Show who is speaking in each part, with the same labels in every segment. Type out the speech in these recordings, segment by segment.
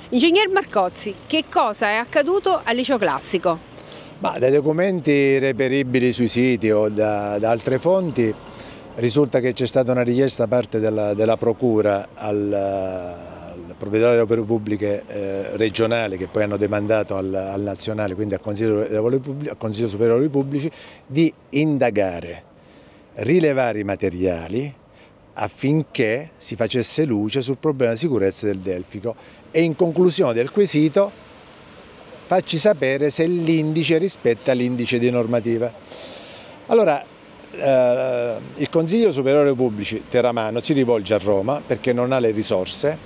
Speaker 1: Ingegner Marcozzi, che cosa è accaduto al liceo classico?
Speaker 2: Dai documenti reperibili sui siti o da altre fonti risulta che c'è stata una richiesta da parte della Procura al provveditorato delle opere pubbliche regionale, che poi hanno demandato al nazionale, quindi al Consiglio Superiore dei Lavori Pubblici, di indagare, rilevare i materiali affinché si facesse luce sul problema di sicurezza del Delfico e in conclusione del quesito facci sapere se l'indice rispetta l'indice di normativa. Allora il Consiglio Superiore dei Pubblici Terramano si rivolge a Roma perché non ha le risorse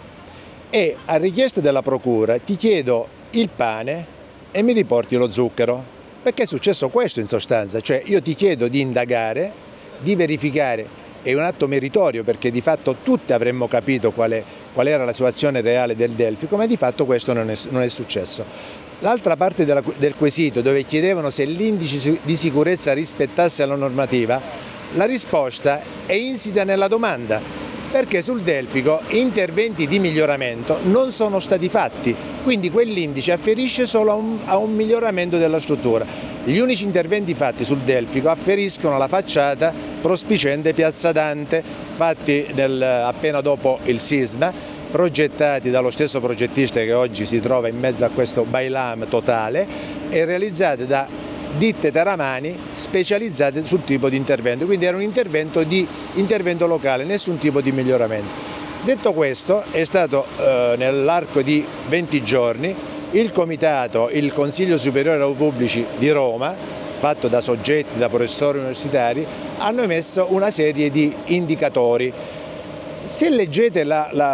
Speaker 2: e a richiesta della Procura ti chiedo il pane e mi riporti lo zucchero, perché è successo questo in sostanza, cioè io ti chiedo di indagare, di verificare. È un atto meritorio perché di fatto tutti avremmo capito qual era la situazione reale del Delfico, ma di fatto questo non è successo. L'altra parte del quesito, dove chiedevano se l'indice di sicurezza rispettasse la normativa, la risposta è insita nella domanda, perché sul Delfico interventi di miglioramento non sono stati fatti, quindi quell'indice afferisce solo a un miglioramento della struttura. Gli unici interventi fatti sul Delfico afferiscono alla facciata prospiciente Piazza Dante, fatti appena dopo il sisma, progettati dallo stesso progettista che oggi si trova in mezzo a questo bailam totale e realizzati da ditte teramani specializzate sul tipo di intervento, quindi era un intervento locale, nessun tipo di miglioramento. Detto questo, è stato nell'arco di 20 giorni il Consiglio Superiore dei Lavori Pubblici di Roma, fatto da soggetti, da professori universitari, hanno emesso una serie di indicatori. Se leggete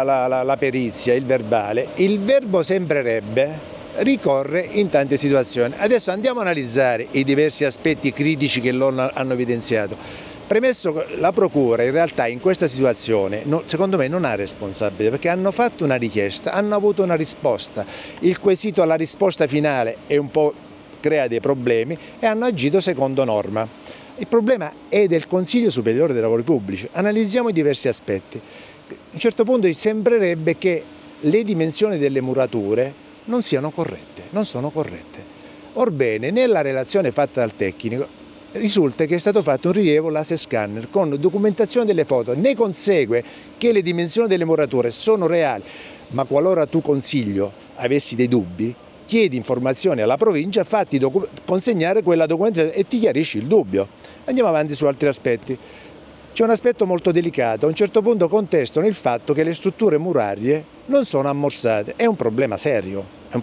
Speaker 2: la perizia, il verbale, il verbo sembrerebbe ricorre in tante situazioni. Adesso andiamo a analizzare i diversi aspetti critici che loro hanno evidenziato. Premesso che la Procura in realtà in questa situazione secondo me non ha responsabilità, perché hanno fatto una richiesta, hanno avuto una risposta, il quesito alla risposta finale è un po' crea dei problemi e hanno agito secondo norma. Il problema è del Consiglio Superiore dei Lavori Pubblici. Analizziamo i diversi aspetti. A un certo punto sembrerebbe che le dimensioni delle murature non siano corrette, non sono corrette. Orbene, nella relazione fatta dal tecnico risulta che è stato fatto un rilievo laser scanner con documentazione delle foto. Ne consegue che le dimensioni delle murature sono reali, ma qualora tu, Consiglio, avessi dei dubbi, chiedi informazioni alla provincia, fatti consegnare quella documentazione e ti chiarisci il dubbio. Andiamo avanti su altri aspetti. C'è un aspetto molto delicato, a un certo punto contestano il fatto che le strutture murarie non sono ammorsate. È un problema serio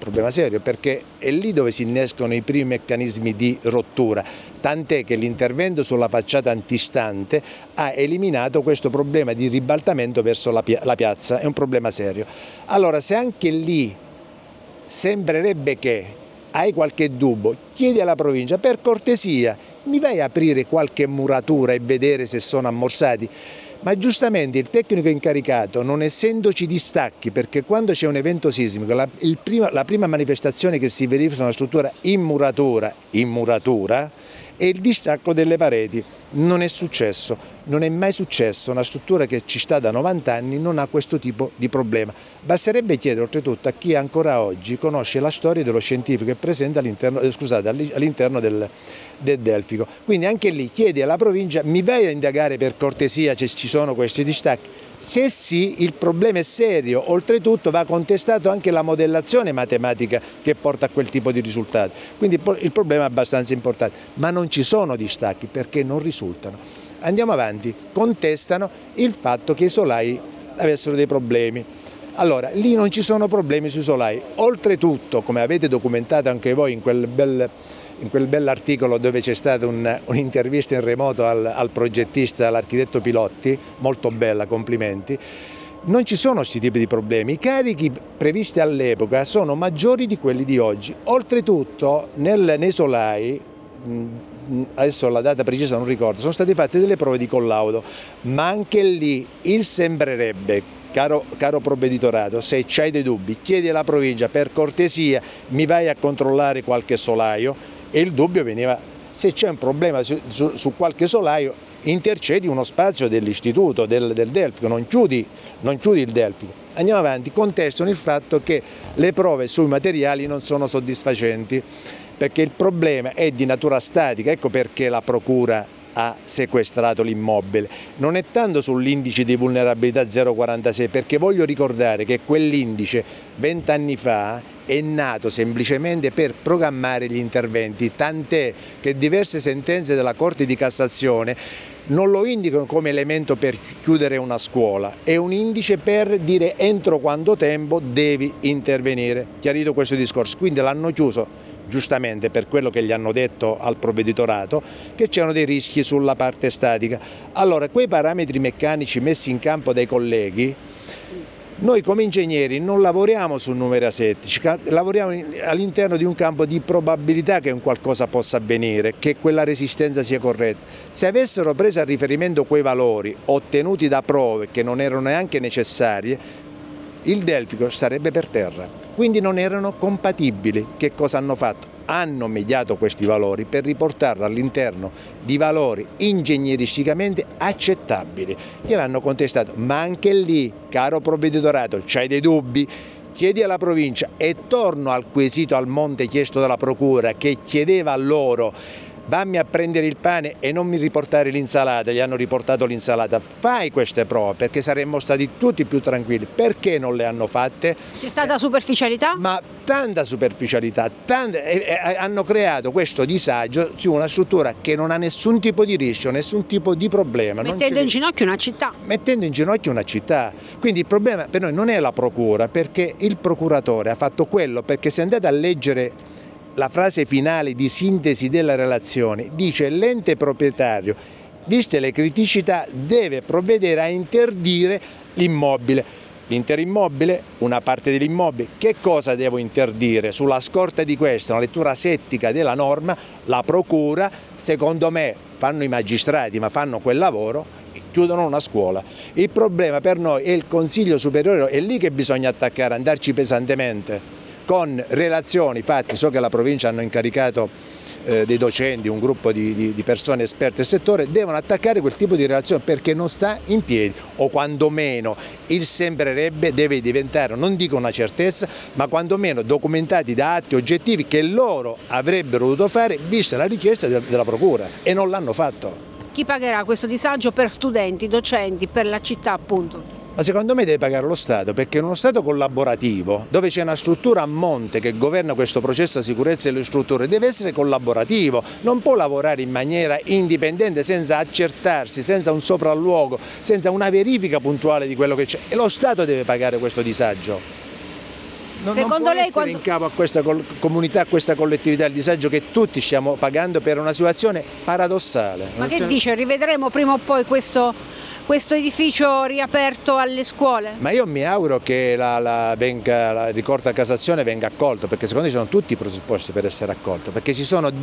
Speaker 2: perché è lì dove si innescono i primi meccanismi di rottura, tant'è che l'intervento sulla facciata antistante ha eliminato questo problema di ribaltamento verso la piazza, è un problema serio. Allora, se anche lì sembrerebbe che hai qualche dubbio, chiedi alla provincia, per cortesia, mi vai a aprire qualche muratura e vedere se sono ammorsati? Ma giustamente il tecnico incaricato, non essendoci distacchi, perché quando c'è un evento sismico, la prima manifestazione che si verifica su una struttura in muratura è il distacco delle pareti. Non è successo, non è mai successo, una struttura che ci sta da 90 anni non ha questo tipo di problema. Basterebbe chiedere oltretutto a chi ancora oggi conosce la storia dello scientifico che è presente all'interno del Delfico. Quindi anche lì chiedi alla provincia, mi vai a indagare per cortesia se ci sono questi distacchi? Se sì, il problema è serio, oltretutto va contestato anche la modellazione matematica che porta a quel tipo di risultati, quindi il problema è abbastanza importante, ma non ci sono distacchi perché non risultano. Andiamo avanti, contestano il fatto che i solai avessero dei problemi. Allora, lì non ci sono problemi sui solai, oltretutto, come avete documentato anche voi in quel bell'articolo dove c'è stata un'intervista in remoto al progettista, all'architetto Pilotti, molto bella, complimenti, non ci sono questi tipi di problemi. I carichi previsti all'epoca sono maggiori di quelli di oggi. Oltretutto nei solai, adesso la data precisa non ricordo, sono state fatte delle prove di collaudo, ma anche lì il sembrerebbe. Caro provveditorato, se c'hai dei dubbi, chiedi alla provincia, per cortesia mi vai a controllare qualche solaio, e il dubbio veniva, se c'è un problema su qualche solaio, intercedi uno spazio dell'istituto, del Delfico, non chiudi il Delfico. Andiamo avanti, contestano il fatto che le prove sui materiali non sono soddisfacenti, perché il problema è di natura statica, ecco perché la Procura ha sequestrato l'immobile. Non è tanto sull'indice di vulnerabilità 0,46, perché voglio ricordare che quell'indice 20 anni fa è nato semplicemente per programmare gli interventi, tant'è che diverse sentenze della Corte di Cassazione non lo indicano come elemento per chiudere una scuola, è un indice per dire entro quanto tempo devi intervenire. Chiarito questo discorso, quindi l'hanno chiuso giustamente per quello che gli hanno detto al provveditorato, che c'erano dei rischi sulla parte statica. Allora, quei parametri meccanici messi in campo dai colleghi, noi come ingegneri non lavoriamo su numeri asettici, lavoriamo all'interno di un campo di probabilità che un qualcosa possa avvenire, che quella resistenza sia corretta. Se avessero preso a riferimento quei valori ottenuti da prove che non erano neanche necessarie, il Delfico sarebbe per terra, quindi non erano compatibili. Che cosa hanno fatto? Hanno mediato questi valori per riportarlo all'interno di valori ingegneristicamente accettabili. Gliel'hanno contestato, ma anche lì, caro provveditorato, c'hai dei dubbi? Chiedi alla provincia, e torno al quesito al monte chiesto dalla Procura, che chiedeva a loro: vammi a prendere il pane e non mi riportare l'insalata. Gli hanno riportato l'insalata. Fai queste prove, perché saremmo stati tutti più tranquilli. Perché non le hanno fatte?
Speaker 1: C'è stata superficialità?
Speaker 2: Ma tanta superficialità, hanno creato questo disagio su una struttura che non ha nessun tipo di rischio, nessun tipo di problema.
Speaker 1: Mettendo in ginocchio una città.
Speaker 2: Mettendo in ginocchio una città. Quindi il problema per noi non è la Procura, perché il procuratore ha fatto quello, perché se andate a leggere la frase finale di sintesi della relazione, dice: l'ente proprietario, viste le criticità, deve provvedere a interdire l'immobile. L'intero immobile, una parte dell'immobile, che cosa devo interdire? Sulla scorta di questa, una lettura asettica della norma, la Procura, secondo me, fanno i magistrati, ma fanno quel lavoro, chiudono una scuola. Il problema per noi è il Consiglio Superiore, è lì che bisogna attaccare, andarci pesantemente, con relazioni fatte. So che la provincia hanno incaricato dei docenti, un gruppo di persone esperte del settore, devono attaccare quel tipo di relazione, perché non sta in piedi, o quantomeno il sembrerebbe deve diventare, non dico una certezza, ma quantomeno documentati da atti oggettivi che loro avrebbero dovuto fare vista la richiesta della Procura, e non l'hanno fatto.
Speaker 1: Chi pagherà questo disagio per studenti, docenti, per la città appunto?
Speaker 2: Ma secondo me deve pagare lo Stato, perché in uno Stato collaborativo, dove c'è una struttura a monte che governa questo processo di sicurezza delle strutture, deve essere collaborativo, non può lavorare in maniera indipendente, senza accertarsi, senza un sopralluogo, senza una verifica puntuale di quello che c'è, e lo Stato deve pagare questo disagio. Non può essere in capo a questa comunità, a questa collettività, il disagio che tutti stiamo pagando per una situazione paradossale.
Speaker 1: Ma che dice, rivedremo prima o poi questo edificio riaperto alle scuole?
Speaker 2: Ma io mi auguro che il ricorso a Cassazione venga accolto, perché secondo me ci sono tutti i presupposti per essere accolto, perché ci sono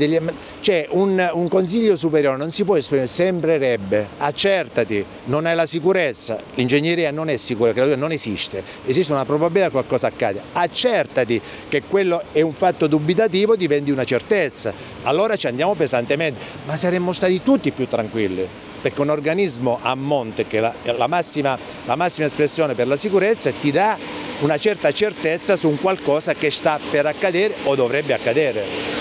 Speaker 2: c'è un Consiglio Superiore, non si può esprimere, sembrerebbe, accertati, non hai la sicurezza, l'ingegneria non è sicura, non esiste una probabilità che qualcosa accada. Accertati che quello è un fatto dubitativo, diventi una certezza, allora ci andiamo pesantemente, ma saremmo stati tutti più tranquilli, perché un organismo a monte, che è la massima espressione per la sicurezza, ti dà una certa certezza su un qualcosa che sta per accadere o dovrebbe accadere.